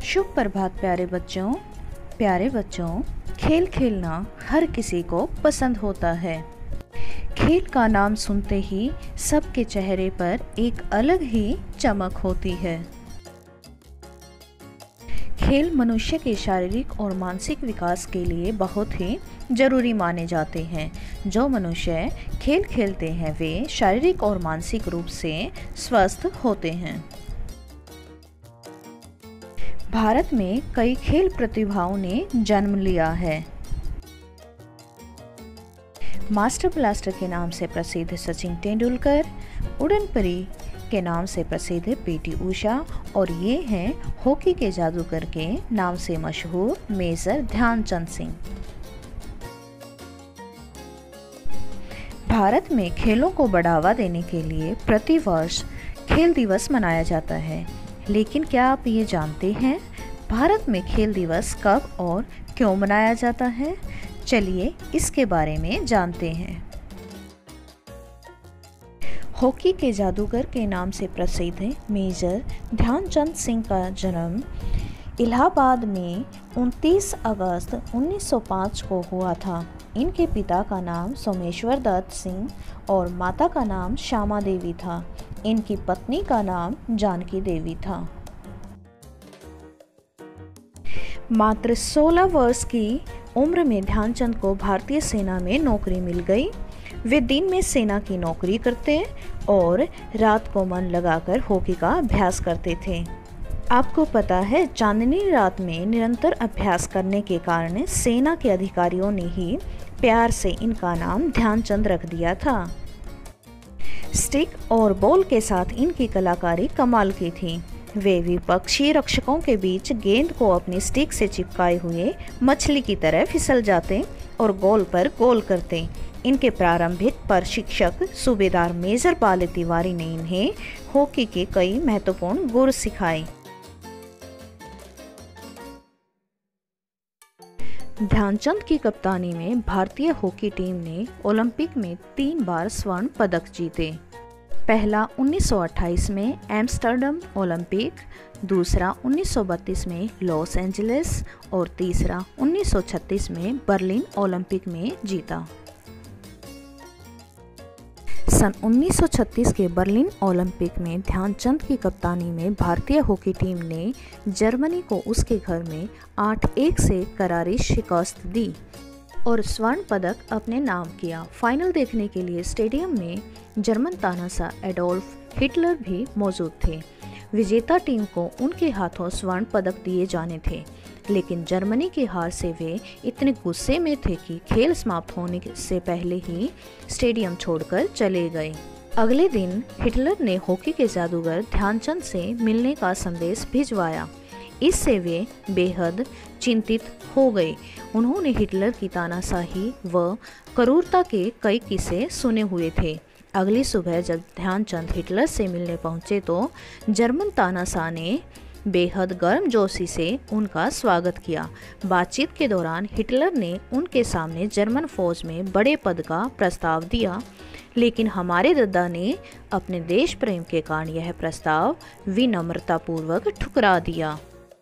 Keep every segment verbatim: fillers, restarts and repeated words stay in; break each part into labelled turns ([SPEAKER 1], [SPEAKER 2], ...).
[SPEAKER 1] शुभ प्रभात प्यारे बच्चों। प्यारे बच्चों, खेल खेलना हर किसी को पसंद होता है। खेल का नाम सुनते ही सबके चेहरे पर एक अलग ही चमक होती है। खेल मनुष्य के शारीरिक और मानसिक विकास के लिए बहुत ही जरूरी माने जाते हैं। जो मनुष्य खेल खेलते हैं वे शारीरिक और मानसिक रूप से स्वस्थ होते हैं। भारत में कई खेल प्रतिभाओं ने जन्म लिया है। मास्टर ब्लास्टर के नाम से प्रसिद्ध सचिन तेंदुलकर, उड़न परी के नाम से प्रसिद्ध पीटी उषा और ये हैं हॉकी के जादूगर के नाम से मशहूर मेजर ध्यानचंद सिंह। भारत में खेलों को बढ़ावा देने के लिए प्रति वर्ष खेल दिवस मनाया जाता है। लेकिन क्या आप ये जानते हैं भारत में खेल दिवस कब और क्यों मनाया जाता है? चलिए इसके बारे में जानते हैं। हॉकी के जादूगर के नाम से प्रसिद्ध मेजर ध्यानचंद सिंह का जन्म इलाहाबाद में उनतीस अगस्त उन्नीस सौ पाँच को हुआ था। इनके पिता का नाम सोमेश्वर दत्त सिंह और माता का नाम श्यामा देवी था। इनकी पत्नी का नाम जानकी देवी था। मात्र सोलह वर्ष की उम्र में ध्यानचंद को भारतीय सेना में नौकरी मिल गई। वे दिन में सेना की नौकरी करते और रात को मन लगाकर हॉकी का अभ्यास करते थे। आपको पता है, चांदनी रात में निरंतर अभ्यास करने के कारण सेना के अधिकारियों ने ही प्यार से इनका नाम ध्यानचंद रख दिया था। स्टिक और बॉल के साथ इनकी कलाकारी कमाल की थी। वे विपक्षी रक्षकों के बीच गेंद को अपनी स्टिक से चिपकाए हुए मछली की तरह फिसल जाते और गोल पर गोल करते। इनके प्रारंभिक प्रशिक्षक सूबेदार मेजर बाले तिवारी ने इन्हें हॉकी के कई महत्वपूर्ण गुर सिखाए। ध्यानचंद की कप्तानी में भारतीय हॉकी टीम ने ओलंपिक में तीन बार स्वर्ण पदक जीते। पहला उन्नीस सौ अट्ठाईस में एम्स्टर्डम ओलंपिक, दूसरा उन्नीस सौ बत्तीस में लॉस एंजलिस और तीसरा उन्नीस सौ छत्तीस में बर्लिन ओलंपिक में जीता। सन उन्नीस सौ छत्तीस के बर्लिन ओलंपिक में ध्यानचंद की कप्तानी में भारतीय हॉकी टीम ने जर्मनी को उसके घर में आठ एक से करारी शिकस्त दी और स्वर्ण पदक अपने नाम किया। फाइनल देखने के लिए स्टेडियम में जर्मन तानाशाह एडोल्फ हिटलर भी मौजूद थे। विजेता टीम को उनके हाथों स्वर्ण पदक दिए जाने थे, लेकिन जर्मनी की हार से वे इतने गुस्से में थे कि खेल समाप्त होने से पहले ही स्टेडियम छोड़कर चले गए। अगले दिन हिटलर ने हॉकी के जादूगर ध्यानचंद से मिलने का संदेश भिजवाया। इससे वे बेहद चिंतित हो गए। उन्होंने हिटलर की तानाशाही व क्रूरता के कई किस्से सुने हुए थे। अगली सुबह जब ध्यानचंद हिटलर से मिलने पहुंचे तो जर्मन तानाशाह ने बेहद गर्मजोशी से उनका स्वागत किया। बातचीत के दौरान हिटलर ने उनके सामने जर्मन फौज में बड़े पद का प्रस्ताव दिया, लेकिन हमारे दादा ने अपने देश प्रेम के कारण यह प्रस्ताव विनम्रतापूर्वक ठुकरा दिया।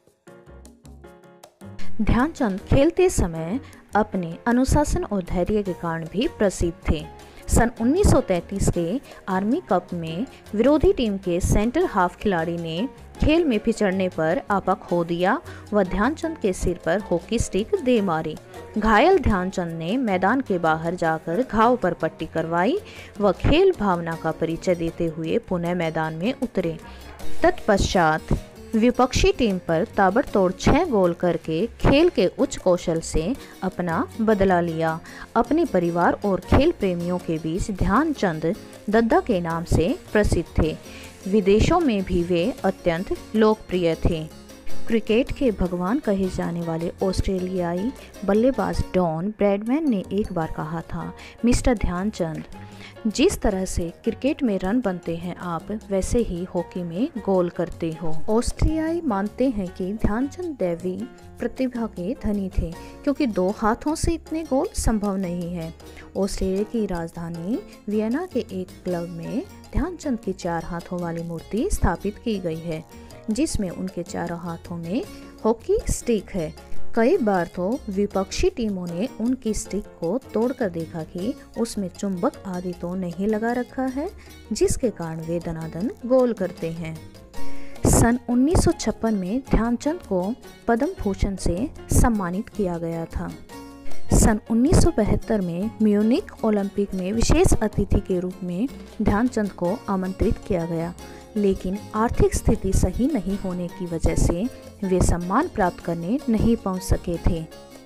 [SPEAKER 1] ध्यानचंद खेलते समय अपने अनुशासन और धैर्य के कारण भी प्रसिद्ध थे। सन उन्नीस सौ तैंतीस के आर्मी कप में विरोधी टीम के सेंटर हाफ खिलाड़ी ने खेल में पिछड़ने पर आपा खो दिया व ध्यानचंद के सिर पर हॉकी स्टिक दे मारी। घायल ध्यानचंद ने मैदान के बाहर जाकर घाव पर पट्टी करवाई व खेल भावना का परिचय देते हुए पुनः मैदान में उतरे। तत्पश्चात विपक्षी टीम पर ताबड़तोड़ छह गोल करके खेल के उच्च कौशल से अपना बदला लिया। अपने परिवार और खेल प्रेमियों के बीच ध्यानचंद दद्दा के नाम से प्रसिद्ध थे। विदेशों में भी वे अत्यंत लोकप्रिय थे। क्रिकेट के भगवान कहे जाने वाले ऑस्ट्रेलियाई बल्लेबाज डॉन ब्रैडमैन ने एक बार कहा था, मिस्टर ध्यानचंद, जिस तरह से क्रिकेट में रन बनते हैं आप वैसे ही हॉकी में गोल करते हो। ऑस्ट्रेलियाई मानते हैं कि ध्यानचंद दैवी प्रतिभा के धनी थे, क्योंकि दो हाथों से इतने गोल संभव नहीं है। ऑस्ट्रेलिया की राजधानी वियना के एक क्लब में ध्यानचंद की चार हाथों वाली मूर्ति स्थापित की गई है, जिसमें उनके चारों हाथों में हॉकी स्टिक है। कई बार तो विपक्षी टीमों ने उनकी स्टिक को तोड़कर देखा कि उसमें चुंबक आदि तो नहीं लगा रखा है, जिसके कारण वे दनादन गोल करते हैं। सन उन्नीस सौ छप्पन में ध्यानचंद को पद्म भूषण से सम्मानित किया गया था। सन उन्नीस सौ बहत्तर में म्यूनिख ओलंपिक में विशेष अतिथि के रूप में ध्यानचंद को आमंत्रित किया गया, लेकिन आर्थिक स्थिति सही नहीं होने की वजह से वे सम्मान प्राप्त करने नहीं पहुंच सके थे।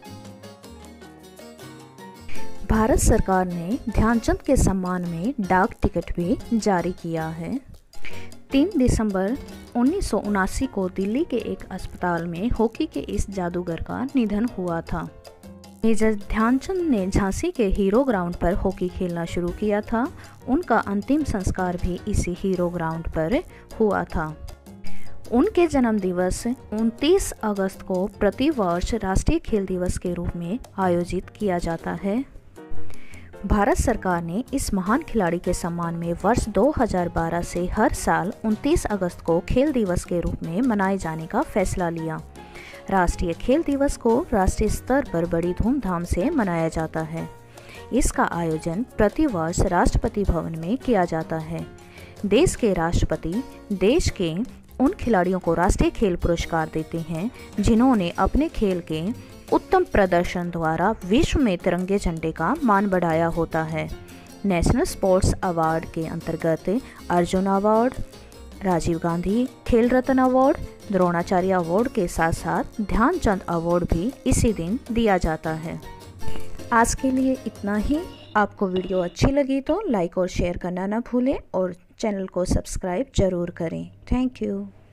[SPEAKER 1] भारत सरकार ने ध्यानचंद के सम्मान में डाक टिकट भी जारी किया है। तीन दिसंबर उन्नीस सौ उनासी को दिल्ली के एक अस्पताल में हॉकी के इस जादूगर का निधन हुआ था। मेजर ध्यानचंद ने झांसी के हीरो ग्राउंड पर हॉकी खेलना शुरू किया था। उनका अंतिम संस्कार भी इसी हीरो ग्राउंड पर हुआ था। उनके जन्म दिवस उनतीस अगस्त को प्रति वर्ष राष्ट्रीय खेल दिवस के रूप में आयोजित किया जाता है। भारत सरकार ने इस महान खिलाड़ी के सम्मान में वर्ष दो हज़ार बारह से हर साल उनतीस अगस्त को खेल दिवस के रूप में मनाए जाने का फैसला लिया। राष्ट्रीय खेल दिवस को राष्ट्रीय स्तर पर बड़ी धूमधाम से मनाया जाता है। इसका आयोजन प्रतिवर्ष राष्ट्रपति भवन में किया जाता है। देश के राष्ट्रपति देश के उन खिलाड़ियों को राष्ट्रीय खेल पुरस्कार देते हैं जिन्होंने अपने खेल के उत्तम प्रदर्शन द्वारा विश्व में तिरंगे झंडे का मान बढ़ाया होता है। नेशनल स्पोर्ट्स अवार्ड के अंतर्गत अर्जुन अवार्ड, राजीव गांधी खेल रत्न अवार्ड, द्रोणाचार्य अवार्ड के साथ साथ ध्यानचंद अवार्ड भी इसी दिन दिया जाता है। आज के लिए इतना ही। आपको वीडियो अच्छी लगी तो लाइक और शेयर करना ना भूलें और चैनल को सब्सक्राइब जरूर करें। Thank you.